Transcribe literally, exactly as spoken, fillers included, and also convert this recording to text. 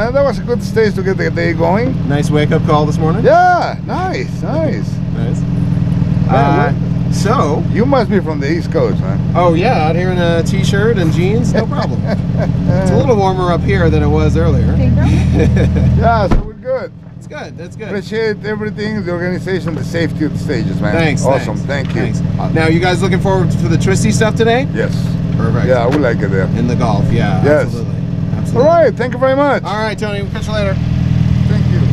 Uh, that was a good stage to get the day going. Nice wake-up call this morning? Yeah, nice, nice. Nice. Uh, so... You must be from the East Coast, man. Oh, yeah, out here in a t-shirt and jeans, no problem. It's a little warmer up here than it was earlier. Yeah, so we're good. It's good, that's good. Appreciate everything, the organization, the safety of the stages, man. Thanks. Awesome, thanks, thank you. Thanks. Now, you guys looking forward to the twisty stuff today? Yes. Perfect. Yeah, we like it there. In the golf, yeah, yes. absolutely. Absolutely. All right, thank you very much. All right, Tony, we'll catch you later. Thank you.